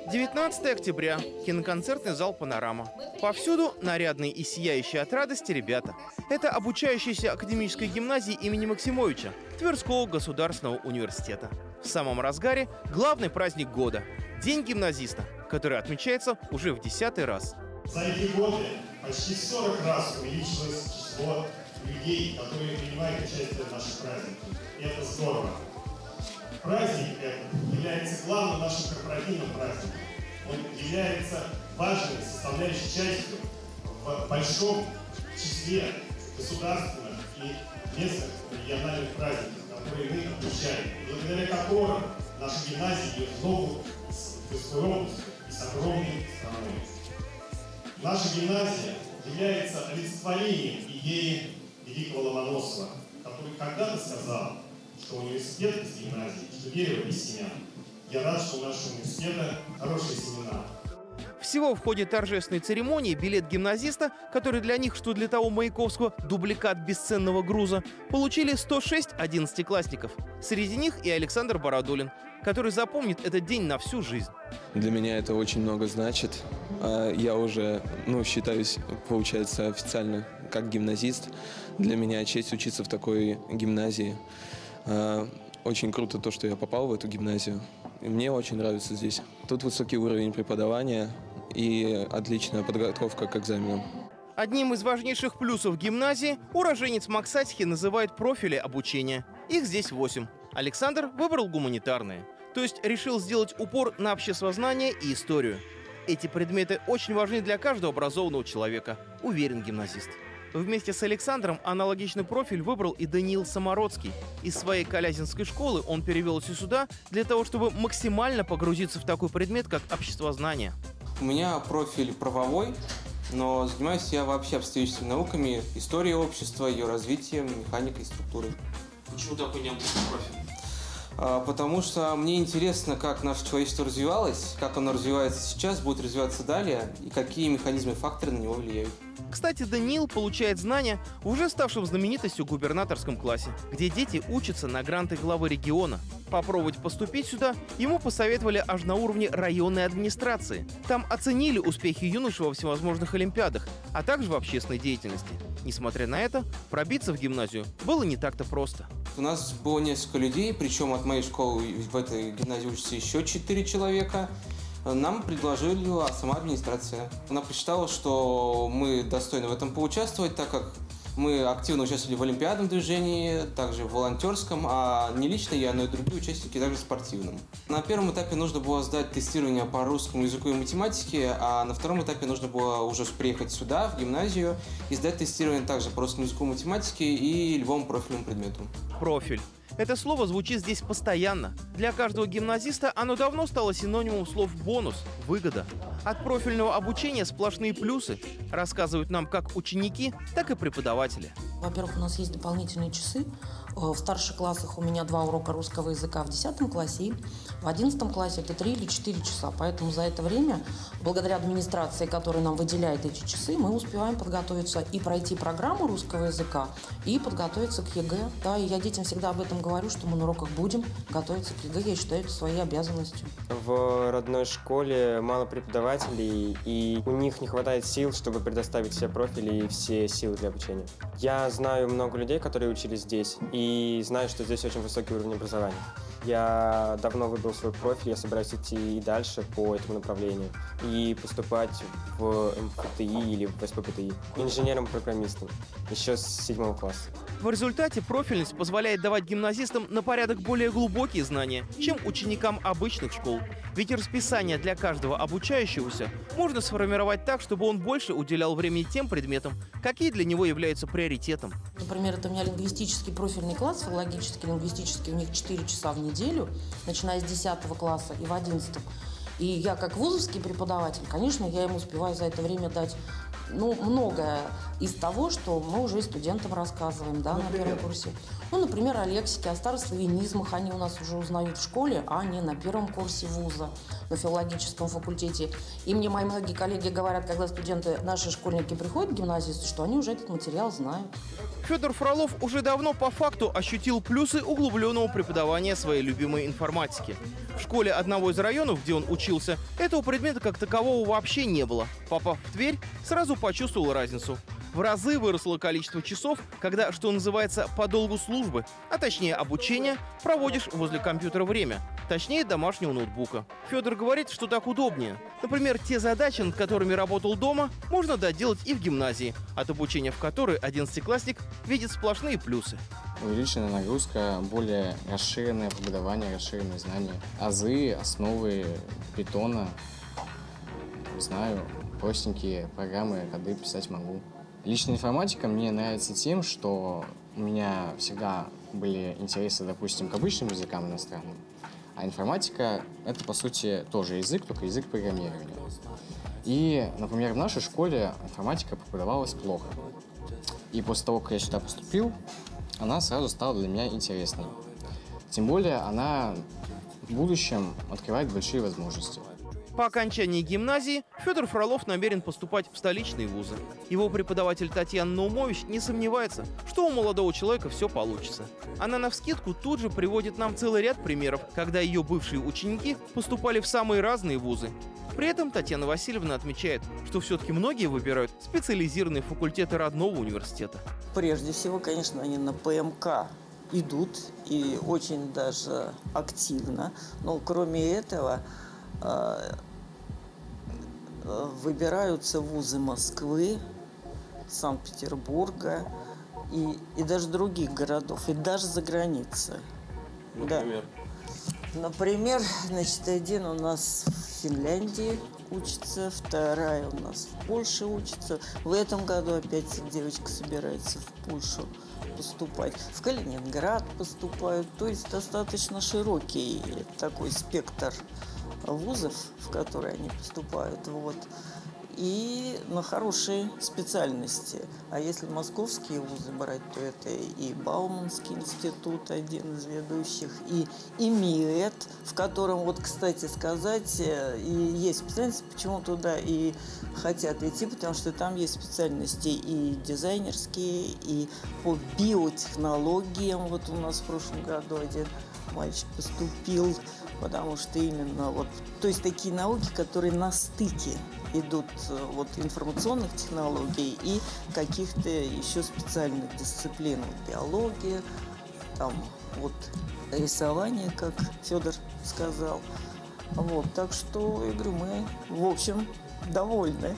19 октября. Киноконцертный зал «Панорама». Повсюду нарядные и сияющие от радости ребята. Это обучающиеся академической гимназии имени Максимовича, Тверского государственного университета. В самом разгаре главный праздник года – День гимназиста, который отмечается уже в 10-й раз. За эти годы почти 40 раз увеличилось число людей, которые принимают участие в наших праздниках. И это здорово. Праздник этот является главным нашим корпоративным праздником. Он является важной составляющей частью в большом числе государственных и местных региональных праздников, которые мы отмечаем, благодаря которым наша гимназия идет в ногу с Тверской областью и с огромной страной. Наша гимназия является олицетворением идеи великого Ломоносова, который когда-то сказал, что университет без гимназии, что дерево без семян. Я рад, что у нашего университета хорошие семена. Всего в ходе торжественной церемонии билет гимназиста, который для них, что для того Маяковского, дубликат бесценного груза, получили 106 11-классников. Среди них и Александр Бородулин, который запомнит этот день на всю жизнь. Для меня это очень много значит. Я уже, считаюсь, получается, официально как гимназист. Для меня честь учиться в такой гимназии. Очень круто то, что я попал в эту гимназию. И мне очень нравится здесь. Тут высокий уровень преподавания и отличная подготовка к экзаменам. Одним из важнейших плюсов гимназии уроженец Максатихи называет профили обучения. Их здесь 8. Александр выбрал гуманитарные, то есть решил сделать упор на обществознание и историю. Эти предметы очень важны для каждого образованного человека, уверен гимназист. Вместе с Александром аналогичный профиль выбрал и Даниил Самородский. Из своей Калязинской школы он перевелся сюда для того, чтобы максимально погрузиться в такой предмет, как обществознание. У меня профиль правовой, но занимаюсь я вообще обстоятельными науками, историей общества, ее развитием, механикой, структурой. Почему такой необычный профиль? Потому что мне интересно, как наше человечество развивалось, как оно развивается сейчас, будет развиваться далее, и какие механизмы и факторы на него влияют. Кстати, Даниил получает знания в уже ставшем знаменитостью губернаторском классе, где дети учатся на гранты главы региона. Попробовать поступить сюда ему посоветовали аж на уровне районной администрации. Там оценили успехи юноши во всевозможных олимпиадах, а также в общественной деятельности. Несмотря на это, пробиться в гимназию было не так-то просто. У нас было несколько людей, причем от моей школы в этой гимназии учатся еще 4 человека. Нам предложила сама администрация. Она посчитала, что мы достойны в этом поучаствовать, так как мы активно участвовали в олимпиадном движении, также в волонтерском, а не лично я, но и другие участники также в спортивном. На первом этапе нужно было сдать тестирование по русскому языку и математике, а на втором этапе нужно было уже приехать сюда, в гимназию, и сдать тестирование также по русскому языку и математике и любому профильному предмету. Профиль. Это слово звучит здесь постоянно. Для каждого гимназиста оно давно стало синонимом слов «бонус», «выгода». От профильного обучения сплошные плюсы, рассказывают нам как ученики, так и преподаватели. Во-первых, у нас есть дополнительные часы. В старших классах у меня 2 урока русского языка в 10 классе, и в 11 классе это 3 или 4 часа. Поэтому за это время, благодаря администрации, которая нам выделяет эти часы, мы успеваем подготовиться и пройти программу русского языка, и подготовиться к ЕГЭ. Да, и я детям всегда об этом говорю, что мы на уроках будем готовиться к ЕГЭ. Я считаю это своей обязанностью. В родной школе мало преподавателей, и у них не хватает сил, чтобы предоставить все профили и все силы для обучения. Я знаю много людей, которые учились здесь, и знаю, что здесь очень высокий уровень образования. Я давно выбрал свой профиль, я собираюсь идти и дальше по этому направлению и поступать в МФТИ или в СППТИ инженером-программистом еще с 7 класса. В результате профильность позволяет давать гимназистам на порядок более глубокие знания, чем ученикам обычных школ. Ведь расписание для каждого обучающегося можно сформировать так, чтобы он больше уделял времени тем предметам, какие для него являются приоритетом. Например, это у меня лингвистический профильный класс, филологический, лингвистический, у них 4 часа в неделю, начиная с 10 класса и в 11. И я как вузовский преподаватель, конечно, я им успеваю за это время дать многое из того, что мы уже студентам рассказываем, да, на первом курсе. Ну, например, о лексике, о старославянизмах они у нас уже узнают в школе, а не на первом курсе вуза, на филологическом факультете. И мне мои многие коллеги говорят, когда студенты, наши школьники приходят, гимназисты, что они уже этот материал знают. Федор Фролов уже давно по факту ощутил плюсы углубленного преподавания своей любимой информатики. В школе одного из районов, где он учился, этого предмета как такового вообще не было. Попав в Тверь, сразу почувствовал разницу. В разы выросло количество часов, когда, что называется, по долгу службы, а точнее обучения, проводишь возле компьютера время, точнее домашнего ноутбука. Федор говорит, что так удобнее. Например, те задачи, над которыми работал дома, можно доделать и в гимназии, от обучения в которой 11-классник видит сплошные плюсы. Увеличенная нагрузка, более расширенное преподавание, расширенные знания. Азы, основы питона, знаю, простенькие программы, коды писать могу. Личная информатика мне нравится тем, что у меня всегда были интересы, допустим, к обычным языкам иностранным. А информатика — это, по сути, тоже язык, только язык программирования. И, например, в нашей школе информатика преподавалась плохо. И после того, как я сюда поступил, она сразу стала для меня интересной. Тем более она в будущем открывает большие возможности. По окончании гимназии Федор Фролов намерен поступать в столичные вузы. Его преподаватель Татьяна Наумович не сомневается, что у молодого человека все получится. Она навскидку тут же приводит нам целый ряд примеров, когда ее бывшие ученики поступали в самые разные вузы. При этом Татьяна Васильевна отмечает, что все-таки многие выбирают специализированные факультеты родного университета. Прежде всего, конечно, они на ПМК идут и очень даже активно. Но кроме этого выбираются вузы Москвы, Санкт-Петербурга и даже других городов, и даже за границей. Например? Да. Например, значит, один у нас в Финляндии учится, вторая у нас в Польше учится. В этом году опять девочка собирается в Польшу поступать. В Калининград поступают. То есть достаточно широкий такой спектр вузов, в которые они поступают, вот, и на хорошие специальности. А если московские вузы брать, то это и Бауманский институт, один из ведущих, и МИЭТ, в котором, вот, кстати сказать, и есть специальности, почему туда и хотят идти, потому что там есть специальности и дизайнерские, и по биотехнологиям. Вот у нас в прошлом году один мальчик поступил, потому что именно вот, то есть такие науки, которые на стыке идут вот информационных технологий и каких-то еще специальных дисциплин, биология, там вот рисование, как Федор сказал. Вот, так что, я говорю, мы, в общем, довольны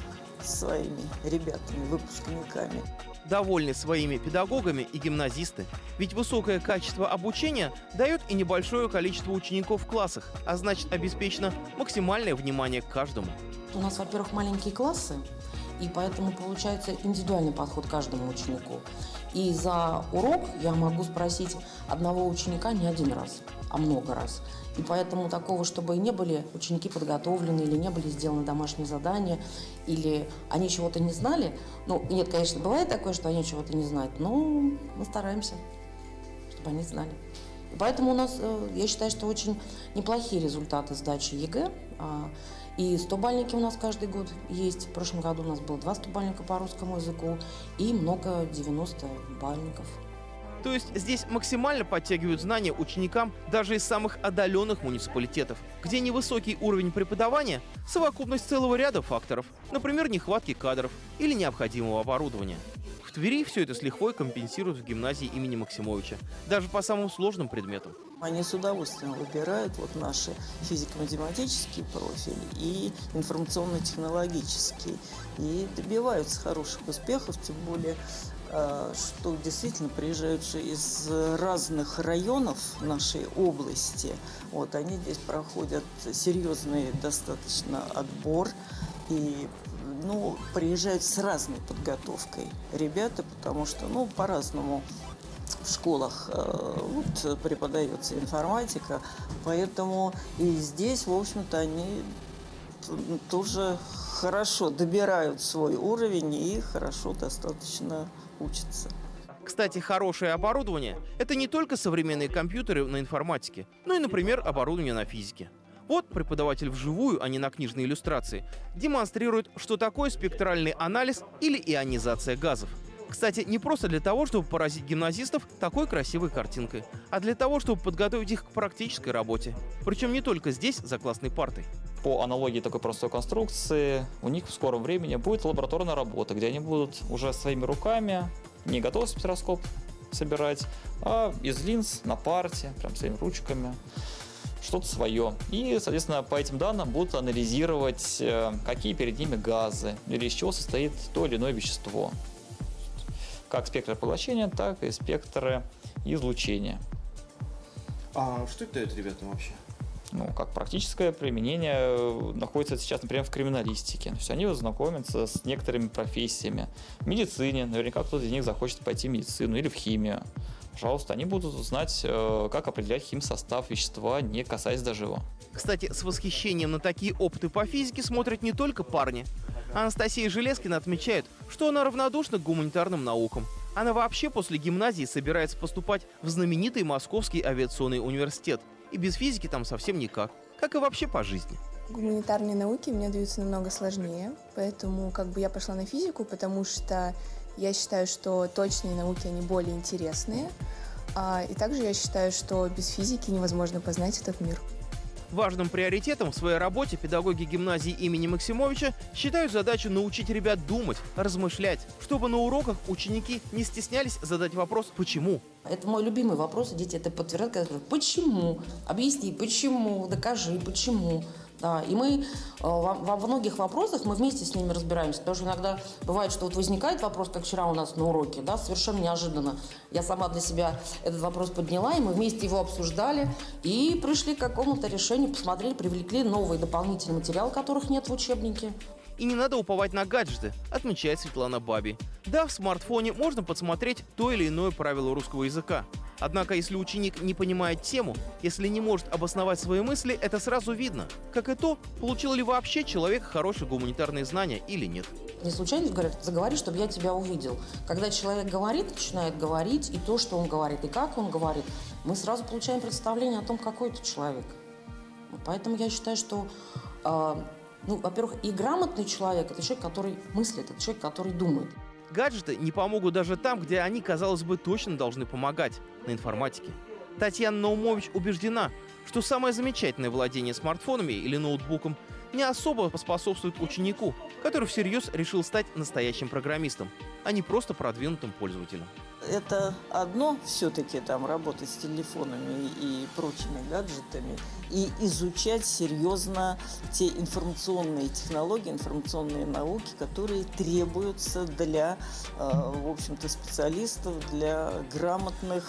своими ребятами, выпускниками. Довольны своими педагогами и гимназисты. Ведь высокое качество обучения дает и небольшое количество учеников в классах, а значит обеспечено максимальное внимание к каждому. У нас, во-первых, маленькие классы, и поэтому получается индивидуальный подход к каждому ученику. И за урок я могу спросить одного ученика не один раз, а много раз. И поэтому такого, чтобы не были ученики подготовлены, или не были сделаны домашние задания, или они чего-то не знали. Ну, нет, конечно, бывает такое, что они чего-то не знают, но мы стараемся, чтобы они знали. И поэтому у нас, я считаю, что очень неплохие результаты сдачи ЕГЭ. И 100-бальники у нас каждый год есть. В прошлом году у нас было 2 100-бальника по русскому языку и много 90-бальников. То есть здесь максимально подтягивают знания ученикам даже из самых отдаленных муниципалитетов, где невысокий уровень преподавания – совокупность целого ряда факторов, например, нехватки кадров или необходимого оборудования. В Твери все это с лихвой компенсируют в гимназии имени Максимовича, даже по самым сложным предметам. Они с удовольствием выбирают вот наши физико-математические профили и информационно-технологические. И добиваются хороших успехов, тем более, что действительно приезжают же из разных районов нашей области. Вот, они здесь проходят серьезный достаточно отбор и приезжают с разной подготовкой ребята, потому что по-разному в школах преподается информатика, поэтому и здесь, в общем-то, они тоже хорошо добирают свой уровень и хорошо достаточно учатся. Кстати, хорошее оборудование — это не только современные компьютеры на информатике, но и, например, оборудование на физике. Вот преподаватель вживую, а не на книжной иллюстрации, демонстрирует, что такое спектральный анализ или ионизация газов. Кстати, не просто для того, чтобы поразить гимназистов такой красивой картинкой, а для того, чтобы подготовить их к практической работе. Причем не только здесь, за классной партой. По аналогии такой простой конструкции, у них в скором времени будет лабораторная работа, где они будут уже своими руками, не готовый спектроскоп собирать, а из линз на парте, прям своими ручками, что-то свое. И, соответственно, по этим данным будут анализировать, какие перед ними газы, или из чего состоит то или иное вещество. Как спектры поглощения, так и спектры излучения. А что это дает ребятам вообще? Ну, как практическое применение находится сейчас, например, в криминалистике. То есть они знакомятся с некоторыми профессиями. В медицине, наверняка кто-то из них захочет пойти в медицину или в химию. Пожалуйста, они будут знать, как определять химсостав вещества, не касаясь даже его. Кстати, с восхищением на такие опыты по физике смотрят не только парни. Анастасия Железкина отмечает, что она равнодушна к гуманитарным наукам. Она вообще после гимназии собирается поступать в знаменитый Московский авиационный университет. И без физики там совсем никак. Как и вообще по жизни. Гуманитарные науки мне даются намного сложнее. Поэтому я пошла на физику, потому что я считаю, что точные науки, они более интересные. И также я считаю, что без физики невозможно познать этот мир. Важным приоритетом в своей работе педагоги гимназии имени Максимовича считают задачу научить ребят думать, размышлять, чтобы на уроках ученики не стеснялись задать вопрос «почему?». Это мой любимый вопрос, и дети это подтвердят, когда говорят «почему?», «объясни, почему?», «докажи, почему?». Да, и мы во многих вопросах мы вместе с ними разбираемся, потому что иногда бывает, что возникает вопрос, как вчера у нас на уроке, да, совершенно неожиданно. Я сама для себя этот вопрос подняла, и мы вместе его обсуждали, и пришли к какому-то решению, посмотрели, привлекли новый дополнительный материал, которых нет в учебнике. И не надо уповать на гаджеты, отмечает Светлана Баби. Да, в смартфоне можно подсмотреть то или иное правило русского языка. Однако, если ученик не понимает тему, если не может обосновать свои мысли, это сразу видно. Как и то, получил ли вообще человек хорошие гуманитарные знания или нет. Не случайно говорят, заговори, чтобы я тебя увидел. Когда человек говорит, начинает говорить, и то, что он говорит, и как он говорит, мы сразу получаем представление о том, какой это человек. Поэтому я считаю, что, во-первых, и грамотный человек – это человек, который мыслит, это человек, который думает. Гаджеты не помогут даже там, где они, казалось бы, точно должны помогать – на информатике. Татьяна Наумович убеждена, что самое замечательное владение смартфонами или ноутбуком не особо поспособствует ученику, который всерьез решил стать настоящим программистом, а не просто продвинутым пользователем. Это одно все-таки там работать с телефонами и прочими гаджетами и изучать серьезно те информационные технологии, информационные науки, которые требуются для, в общем-то, специалистов, для грамотных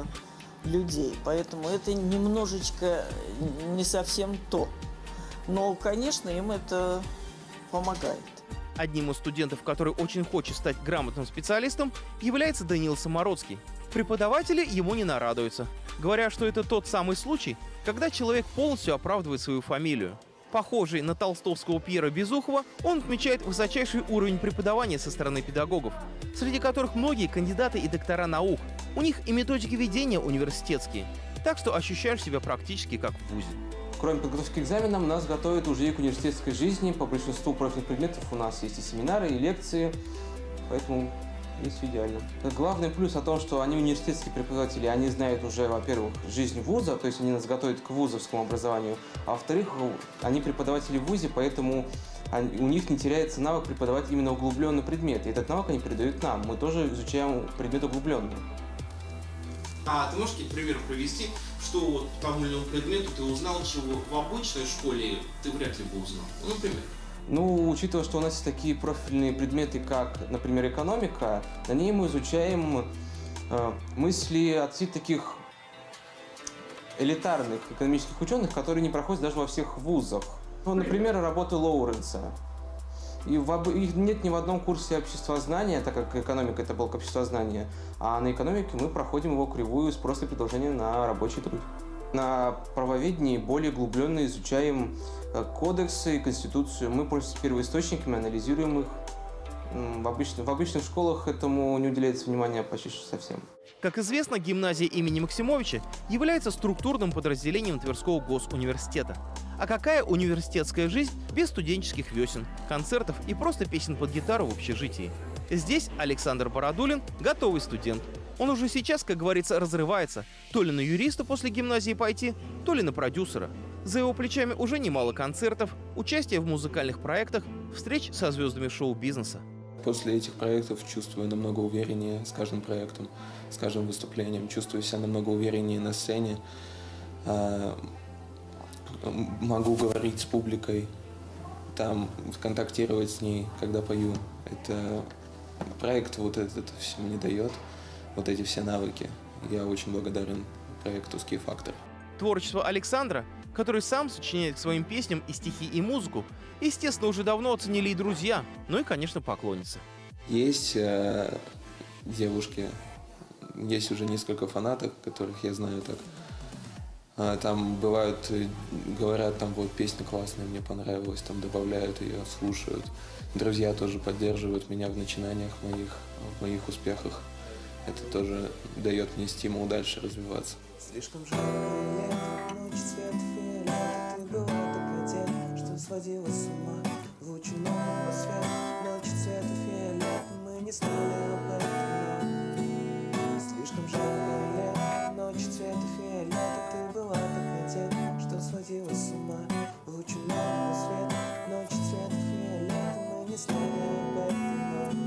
людей. Поэтому это немножечко не совсем то. Но, конечно, им это помогает. Одним из студентов, который очень хочет стать грамотным специалистом, является Даниил Самородский. Преподаватели ему не нарадуются, говоря, что это тот самый случай, когда человек полностью оправдывает свою фамилию. Похожий на толстовского Пьера Безухова, он отмечает высочайший уровень преподавания со стороны педагогов, среди которых многие кандидаты и доктора наук. У них и методики ведения университетские, так что ощущаешь себя практически как в вузе. Кроме подготовки к экзаменам, нас готовят уже и к университетской жизни. По большинству профильных предметов у нас есть и семинары, и лекции, поэтому здесь идеально. Главный плюс о том, что они университетские преподаватели, они знают уже, во-первых, жизнь вуза, то есть они нас готовят к вузовскому образованию, а во-вторых, они преподаватели в вузе, поэтому у них не теряется навык преподавать именно углубленный предмет. И этот навык они передают нам. Мы тоже изучаем предмет углубленно. А ты можешь какие-то примеры привести, что вот по тому или иному предмету ты узнал, чего в обычной школе ты вряд ли бы узнал? Ну, например. Ну, учитывая, что у нас есть такие профильные предметы, как, например, экономика, на ней мы изучаем мысли от таких элитарных экономических ученых, которые не проходят даже во всех вузах. Ну, например, работы Лоуренса. Их нет ни в одном курсе обществознания, так как экономика – это блок обществознания, а на экономике мы проходим его кривую спроса и предложения на рабочий труд. На правоведении более углубленно изучаем кодексы и конституцию. Мы пользуемся первоисточниками, анализируем их. В обычных школах этому не уделяется внимания почти что совсем. Как известно, гимназия имени Максимовича является структурным подразделением Тверского госуниверситета. А какая университетская жизнь без студенческих весен, концертов и просто песен под гитару в общежитии? Здесь Александр Бородулин – готовый студент. Он уже сейчас, как говорится, разрывается. То ли на юриста после гимназии пойти, то ли на продюсера. За его плечами уже немало концертов, участие в музыкальных проектах, встреч со звездами шоу-бизнеса. После этих проектов чувствую намного увереннее с каждым проектом, с каждым выступлением. Чувствую себя намного увереннее на сцене. Могу говорить с публикой, там, контактировать с ней, когда пою. Это проект вот этот все мне дает, вот эти все навыки. Я очень благодарен проекту «Ски-фактор». Творчество Александра, который сам сочиняет к своим песням и стихи, и музыку, естественно, уже давно оценили и друзья, ну и, конечно, поклонницы. Есть девушки, есть уже несколько фанаток, которых я знаю так. Там бывают, говорят, там вот песня классная, мне понравилась, там добавляют ее, слушают. Друзья тоже поддерживают меня в начинаниях в моих успехах. Это тоже дает мне стимул дальше развиваться. Слишком жаркое лето, ночь цвет фиолета, ты была так одета, что сводила с ума. Лучи нового света, ночь цвета фиолета, мы не знали об этом. Слишком жаркое лето, ночь цвета фиолета, ты была так одета, что сводила с ума. Лучи нового света, ночь цвета фиолета, мы не знали об этом.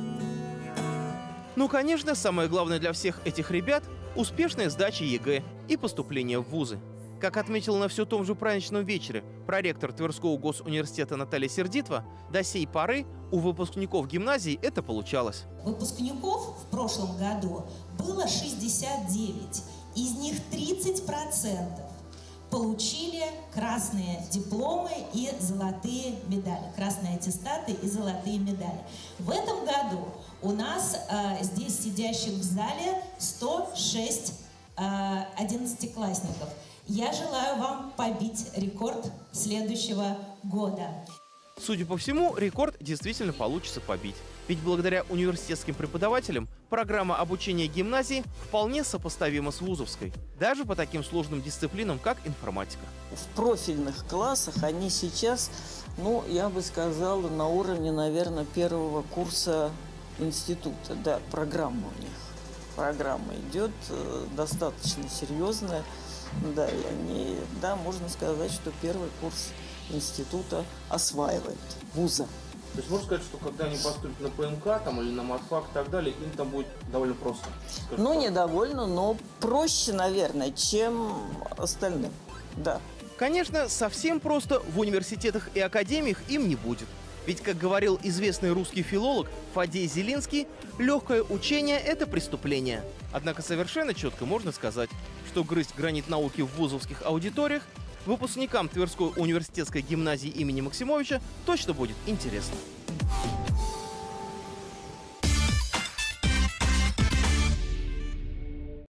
Ну, конечно, самое главное для всех этих ребят – успешная сдача ЕГЭ и поступление в вузы. Как отметила на все том же праздничном вечере проректор Тверского госуниверситета Наталья Сердитова, до сей поры у выпускников гимназии это получалось. Выпускников в прошлом году было 69, из них 30% получили красные дипломы и золотые медали, красные аттестаты и золотые медали. В этом году у нас здесь сидящих в зале 106 11-классников. Я желаю вам побить рекорд следующего года. Судя по всему, рекорд действительно получится побить. Ведь благодаря университетским преподавателям программа обучения гимназии вполне сопоставима с вузовской. Даже по таким сложным дисциплинам, как информатика. В профильных классах они сейчас, ну, я бы сказала, на уровне, наверное, первого курса института. Да, программа у них. Программа идет достаточно серьезная. Да, и они, да, можно сказать, что первый курс института осваивает вуза. То есть можно сказать, что когда они поступят на ПМК там, или на матфак и так далее, им там будет довольно просто? Ну, не довольно, но проще, наверное, чем остальным, да. Конечно, совсем просто в университетах и академиях им не будет. Ведь, как говорил известный русский филолог Фадей Зелинский, легкое учение – это преступление. Однако совершенно четко можно сказать, что грызть гранит науки в вузовских аудиториях выпускникам Тверской университетской гимназии имени Максимовича точно будет интересно.